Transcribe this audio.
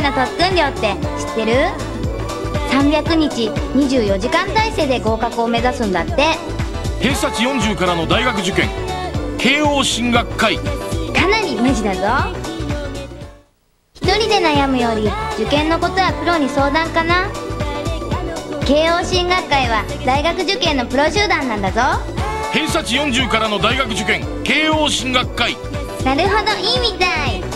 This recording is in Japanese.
の特訓寮って知ってる？300日24時間体制で合格を目指すんだって。 偏差値40からの大学受験、慶応進学会。 かなりマジだぞ。一人で悩むより受験のことはプロに相談かな。慶応進学会は大学受験のプロ集団なんだぞ。 偏差値40からの大学受験、慶応進学会。 なるほど、いいみたい。